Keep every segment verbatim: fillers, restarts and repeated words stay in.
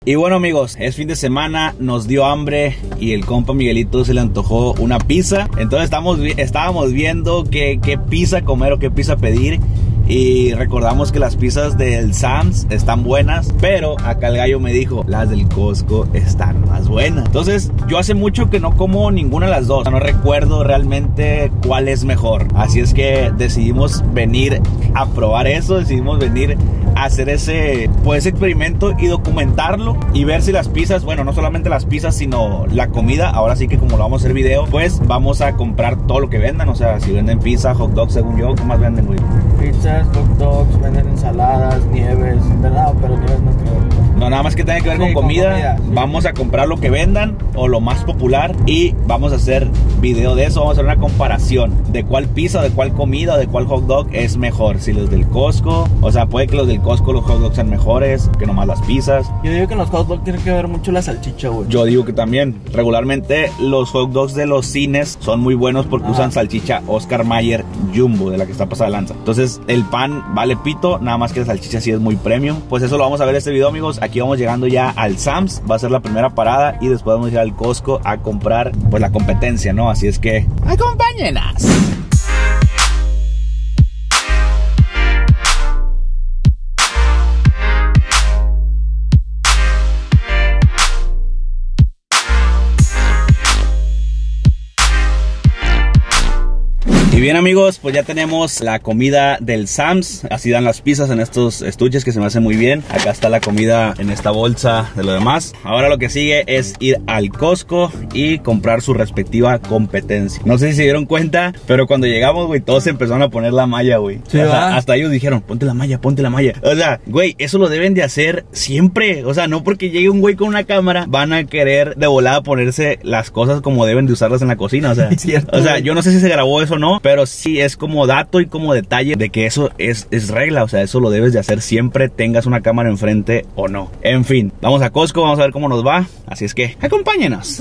Y bueno amigos, es fin de semana, nos dio hambre y el compa Miguelito se le antojó una pizza. Entonces estamos, estábamos viendo qué, qué pizza comer o qué pizza pedir. Y recordamos que las pizzas del Sam's están buenas, pero acá el gallo me dijo, las del Costco están más buenas. Entonces yo hace mucho que no como ninguna de las dos, no recuerdo realmente cuál es mejor. Así es que decidimos venir a probar eso, decidimos venir a hacer ese, pues, experimento y documentarlo y ver si las pizzas, bueno, no solamente las pizzas sino la comida, ahora sí que como lo vamos a hacer video, pues vamos a comprar todo lo que vendan. O sea, si venden pizza, hot dogs, según yo, ¿qué más venden, güey? Pizzas, hot dogs, venden ensaladas, nieves, ¿verdad? Pero nieves no creo. No, nada más que tenga que ver sí, con comida, con comida sí. Vamos a comprar lo que vendan o lo más popular y vamos a hacer video de eso. Vamos a hacer una comparación de cuál pizza, de cuál comida, de cuál hot dog es mejor. Si los del Costco, o sea, puede que los del Costco los hot dogs sean mejores que nomás las pizzas. Yo digo que en los hot dogs tiene que ver mucho la salchicha, güey. Yo digo que también. Regularmente los hot dogs de los cines son muy buenos porque ah. usan salchicha Oscar Mayer Jumbo, de la que está pasada de lanza. Entonces el pan vale pito, nada más que la salchicha sí es muy premium. Pues eso lo vamos a ver en este video, amigos. Aquí vamos llegando ya al Sam's, va a ser la primera parada y después vamos a ir al Costco a comprar pues la competencia, ¿no? Así es que acompáñenos. Y bien amigos, pues ya tenemos la comida del Sam's. Así dan las pizzas en estos estuches que se me hacen muy bien. Acá está la comida en esta bolsa de lo demás. Ahora lo que sigue es ir al Costco y comprar su respectiva competencia. No sé si se dieron cuenta, pero cuando llegamos, güey, todos se empezaron a poner la malla, güey. Sí, o sea, hasta ellos dijeron, ponte la malla, ponte la malla. O sea, güey, eso lo deben de hacer siempre. O sea, no porque llegue un güey con una cámara van a querer de volada ponerse las cosas como deben de usarlas en la cocina. O sea, es cierto, o sea, yo no sé si se grabó eso o no, pero sí es como dato y como detalle de que eso es, es regla. O sea, eso lo debes de hacer siempre, tengas una cámara enfrente o no. En fin, vamos a Costco, vamos a ver cómo nos va. Así es que acompáñenos.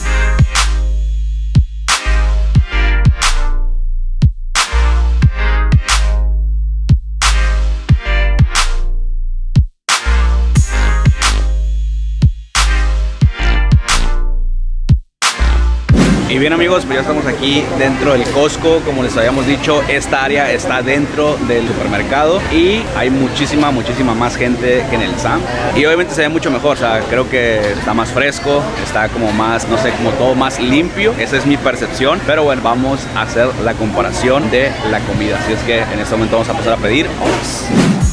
Y bien amigos, pues ya estamos aquí dentro del Costco. Como les habíamos dicho, esta área está dentro del supermercado y hay muchísima, muchísima más gente que en el Sam's. Y obviamente se ve mucho mejor, o sea, creo que está más fresco, está como más, no sé, como todo más limpio. Esa es mi percepción, pero bueno, vamos a hacer la comparación de la comida. Así es que en este momento vamos a pasar a pedir. Vamos.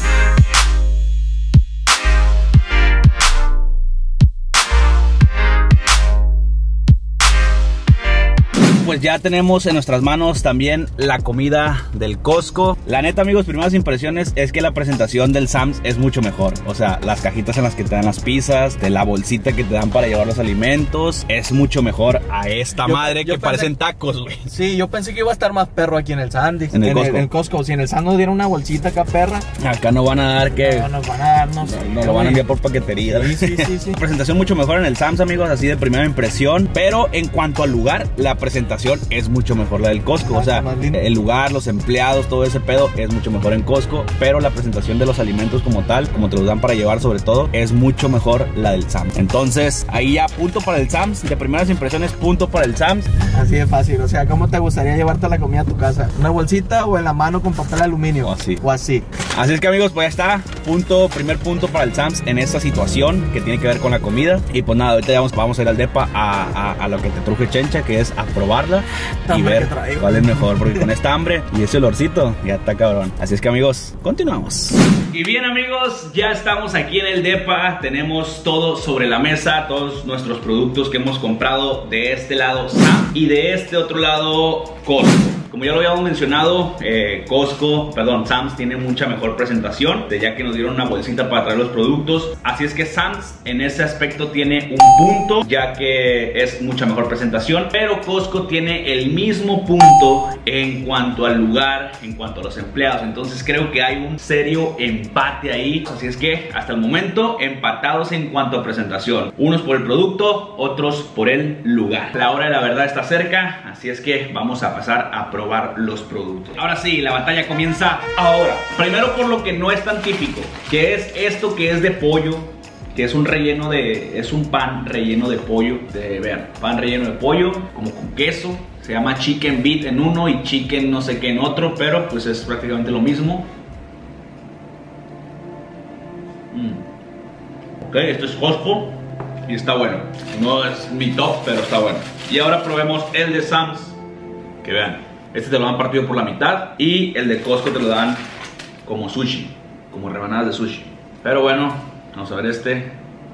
Pues ya tenemos en nuestras manos también la comida del Costco. La neta, amigos, primeras impresiones es que la presentación del Sam's es mucho mejor. O sea, las cajitas en las que te dan las pizzas, de la bolsita que te dan para llevar los alimentos, es mucho mejor a esta yo, madre yo que pensé, parecen tacos, güey. Sí, yo pensé que iba a estar más perro aquí en el Sandy. En el, en Costco. el, el Costco. Si en el Sam's nos diera una bolsita acá, perra. Acá no van a dar que... No, nos van a dar, no sé. No, no lo van a enviar por paquetería. Sí, sí, sí, sí. Presentación mucho mejor en el Sam's, amigos, así de primera impresión. Pero en cuanto al lugar, la presentación es mucho mejor la del Costco. O sea, el lugar, los empleados, todo ese pedo es mucho mejor en Costco, pero la presentación de los alimentos como tal, como te los dan para llevar sobre todo, es mucho mejor la del Sam's. Entonces, ahí ya punto para el Sam's. De primeras impresiones, punto para el Sam's. Así de fácil. O sea, ¿cómo te gustaría llevarte la comida a tu casa? ¿Una bolsita o en la mano con papel aluminio? O así. O así. Así es que amigos, pues ya está. Punto, primer punto para el Sam's en esta situación que tiene que ver con la comida. Y pues nada, ahorita ya vamos, vamos a ir al depa a, a, a lo que te truje Chencha, que es a probarla y ver cuál es mejor, porque con esta hambre y ese olorcito ya está cabrón. Así es que amigos, continuamos. Y bien amigos, ya estamos aquí en el depa. Tenemos todo sobre la mesa, todos nuestros productos que hemos comprado de este lado Sam's y de este otro lado Costco. Como ya lo habíamos mencionado, eh, Costco, perdón, Sam's tiene mucha mejor presentación, de ya que nos dieron una bolsita para traer los productos. Así es que Sam's en ese aspecto tiene un punto, ya que es mucha mejor presentación. Pero Costco tiene el mismo punto en cuanto al lugar, en cuanto a los empleados. Entonces creo que hay un serio empate ahí. Así es que hasta el momento empatados en cuanto a presentación. Unos por el producto, otros por el lugar. La hora de la verdad está cerca, así es que vamos a pasar a probar los productos. Ahora sí, la batalla comienza ahora. Primero por lo que no es tan típico, que es esto que es de pollo, que es un relleno de, es un pan relleno de pollo, de, vean, pan relleno de pollo, como con queso. Se llama Chicken Beat en uno y Chicken no sé qué en otro, pero pues es prácticamente lo mismo. Mm. Ok, esto es Costco y está bueno. No es mi top, pero está bueno. Y ahora probemos el de Sam's, que vean, este te lo dan partido por la mitad y el de Costco te lo dan como sushi, como rebanadas de sushi. Pero bueno, vamos a ver este.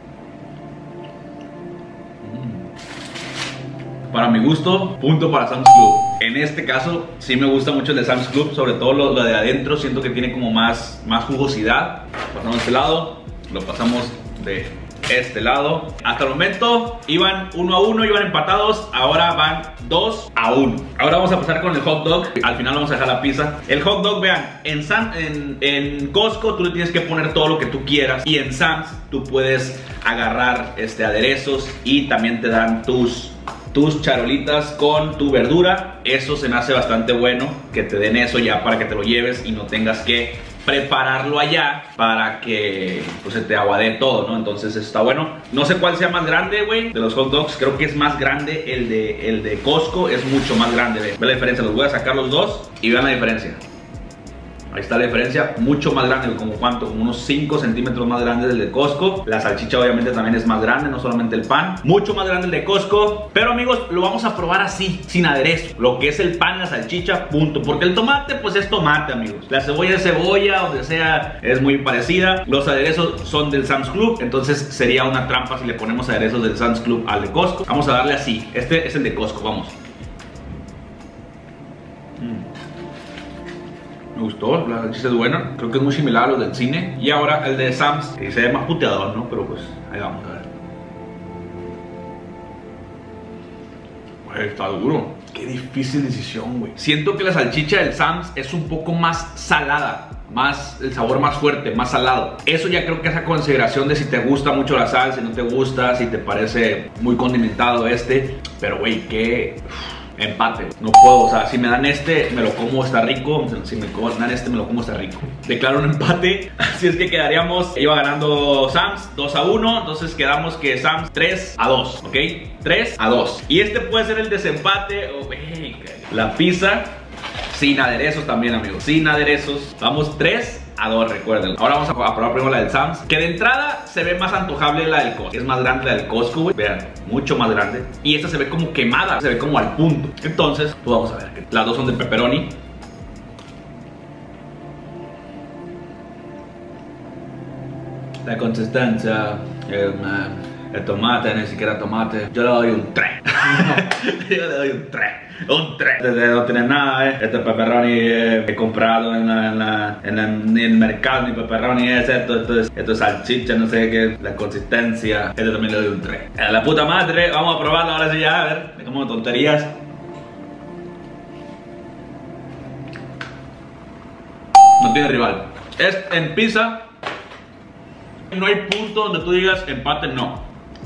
Para mi gusto, punto para Sam's Club. En este caso, sí me gusta mucho el de Sam's Club, sobre todo lo, lo de adentro. Siento que tiene como más, más jugosidad. Pasamos de este lado, lo pasamos de este lado. Hasta el momento iban uno a uno, iban empatados. Ahora van dos a uno. Ahora vamos a pasar con el hot dog. Al final vamos a dejar la pizza. El hot dog, vean, en, Sam, en, en Costco tú le tienes que poner todo lo que tú quieras. Y en Sam's tú puedes agarrar este, aderezos y también te dan tus... tus charolitas con tu verdura. Eso se me hace bastante bueno, que te den eso ya para que te lo lleves y no tengas que prepararlo allá para que pues se te aguadee todo, ¿no? Entonces está bueno. No sé cuál sea más grande, güey, de los hot dogs. Creo que es más grande el de, el de Costco. Es mucho más grande, ve. Ve la diferencia. Los voy a sacar los dos y vean la diferencia. Ahí está la diferencia, mucho más grande, como cuánto, como unos cinco centímetros más grande del de Costco. La salchicha obviamente también es más grande, no solamente el pan. Mucho más grande el de Costco. Pero amigos, lo vamos a probar así, sin aderezo. Lo que es el pan, la salchicha, punto. Porque el tomate, pues es tomate, amigos. La cebolla es cebolla, donde sea, es muy parecida. Los aderezos son del Sam's Club, entonces sería una trampa si le ponemos aderezos del Sam's Club al de Costco. Vamos a darle así, este es el de Costco, vamos. Me gustó, la salchicha es buena. Creo que es muy similar a los del cine. Y ahora el de Sam's, que se ve más puteador, ¿no? Pero pues, ahí vamos a ver. Güey, está duro. Qué difícil decisión, güey. Siento que la salchicha del Sam's es un poco más salada. Más, el sabor más fuerte, más salado. Eso ya creo que es a consideración de si te gusta mucho la salsa, si no te gusta, si te parece muy condimentado este. Pero, güey, qué... empate, no puedo, o sea, si me dan este, me lo como, está rico. Si me dan este, me lo como, está rico. Declaro un empate, así es que quedaríamos, iba ganando Sam's dos a uno. Entonces quedamos que Sam's tres a dos, ¿ok? tres a dos. Y este puede ser el desempate. Oh, hey, la pizza sin aderezos también, amigos, sin aderezos. Vamos tres a dos, recuerden. Ahora vamos a probar primero la del Sam's, que de entrada se ve más antojable la del Costco. Es más grande la del Costco, güey. Vean, mucho más grande. Y esta se ve como quemada, se ve como al punto. Entonces, pues vamos a ver. Las dos son de pepperoni. La consistencia, el, el tomate, ni siquiera tomate. Yo le doy un tres. Yo le doy un tres. Un tres. Este no tiene nada, eh. Este pepperoni eh, he comprado en, la, en, la, en, la, en el mercado. Mi pepperoni es esto, esto es, esto es salchicha, no sé qué. La consistencia. Este también le doy un tres. A la puta madre, vamos a probarlo ahora sí ya, a ver. Dejamos tonterías. No tiene rival. Es en pizza. No hay punto donde tú digas empate, no.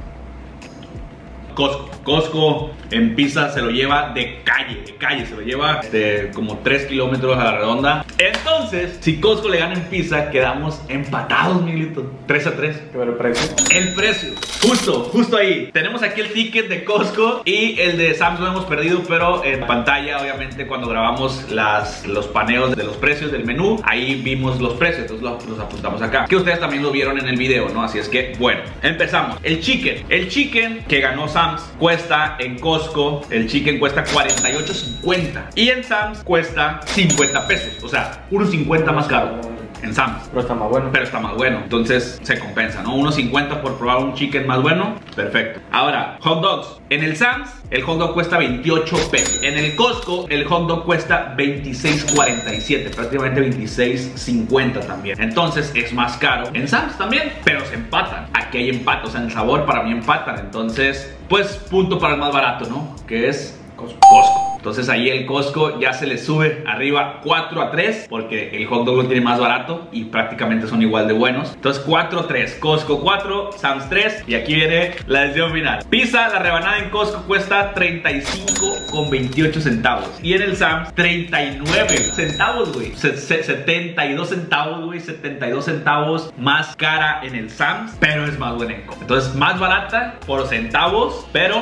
Costco. Costco en pizza se lo lleva de calle, de calle, se lo lleva de como tres kilómetros a la redonda. Entonces, si Costco le gana en pizza, quedamos empatados, Miguelito. tres a tres. ¿Qué el precio? El precio, justo, justo ahí. Tenemos aquí el ticket de Costco y el de Sam's lo hemos perdido, pero en pantalla, obviamente, cuando grabamos las, los paneos de los precios del menú, ahí vimos los precios, entonces los, los apuntamos acá. Que ustedes también lo vieron en el video, ¿no? Así es que, bueno, empezamos. El chicken. El chicken que ganó Sam's cuesta en Costco, el chicken cuesta cuarenta y ocho cincuenta y en Sam's cuesta cincuenta pesos, o sea, uno cincuenta más caro en Sam's. Pero está más bueno. Pero está más bueno, entonces se compensa, ¿no? uno cincuenta por probar un chicken más bueno, perfecto. Ahora, hot dogs. En el Sam's, el hot dog cuesta veintiocho pesos. En el Costco, el hot dog cuesta veintiséis cuarenta y siete, prácticamente veintiséis cincuenta también. Entonces es más caro en Sam's también, pero se empatan. Aquí hay empate, o sea, en el sabor para mí empatan. Entonces, pues punto para el más barato, ¿no? Que es Costco. Costco. Entonces ahí el Costco ya se le sube arriba cuatro a tres, porque el hot dog lo tiene más barato y prácticamente son igual de buenos. Entonces cuatro a tres, Costco cuatro, Sam's tres. Y aquí viene la decisión final. Pizza, la rebanada en Costco cuesta treinta y cinco con veintiocho centavos. Y en el Sam's treinta y nueve centavos, güey. setenta y dos centavos, güey. setenta y dos centavos más cara en el Sam's, pero es más buena en Costco. Entonces más barata por centavos, pero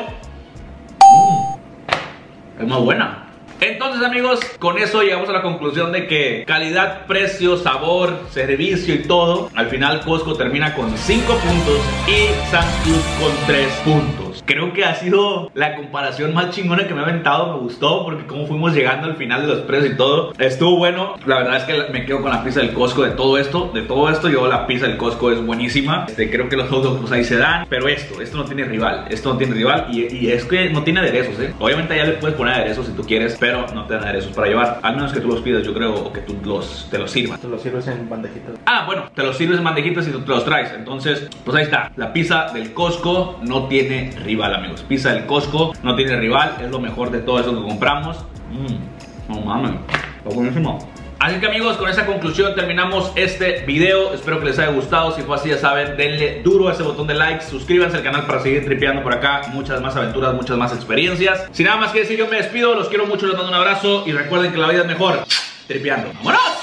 mmm, es más buena. Entonces, amigos, con eso llegamos a la conclusión de que calidad, precio, sabor, servicio y todo, al final Costco termina con cinco puntos y Sam's Club con tres puntos. Creo que ha sido la comparación más chingona que me he aventado. Me gustó porque como fuimos llegando al final de los precios y todo, estuvo bueno. La verdad es que me quedo con la pizza del Costco de todo esto. De todo esto, yo la pizza del Costco es buenísima. Este, creo que los hot dogs pues ahí se dan. Pero esto, esto no tiene rival. Esto no tiene rival y, y es que no tiene aderezos, ¿eh? Obviamente ya le puedes poner aderezos si tú quieres, pero no te dan aderezos para llevar. Al menos que tú los pidas, yo creo, o que tú los, te los sirvas. Te los sirves en bandejitas. Ah, bueno, te los sirves en bandejitas y tú te los traes. Entonces, pues ahí está. La pizza del Costco no tiene rival, amigos. Pizza del Costco no tiene rival. Es lo mejor de todo eso que compramos. Mmm, no mames, está buenísimo. Así que, amigos, con esa conclusión terminamos este video. Espero que les haya gustado. Si fue así, ya saben, denle duro a ese botón de like. Suscríbanse al canal para seguir tripeando por acá. Muchas más aventuras, muchas más experiencias. Sin nada más que decir, yo me despido. Los quiero mucho, les mando un abrazo. Y recuerden que la vida es mejor tripeando. ¡Vámonos!